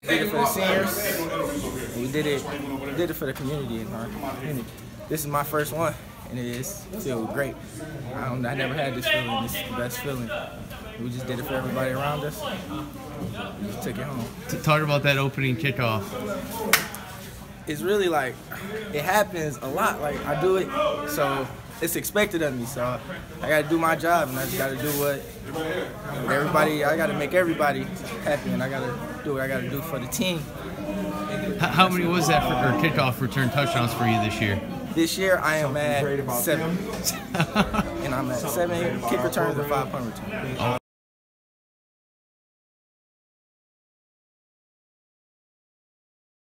Did it for the seniors. We did it for the community in our community. This is my first one, and it feels great. I never had this feeling. This is the best feeling. We just did it for everybody around us. We just took it home. Talk about that opening kickoff. It's really like, it happens a lot. Like, I do it, so it's expected of me. So I got to do my job, and I just got to do what everybody, I got to make everybody happy, and I got to do what I got to do for the team. How many was that for kickoff return touchdowns for you this year? This year, I am at 7. And I'm at 7 kick returns and 5 punt returns.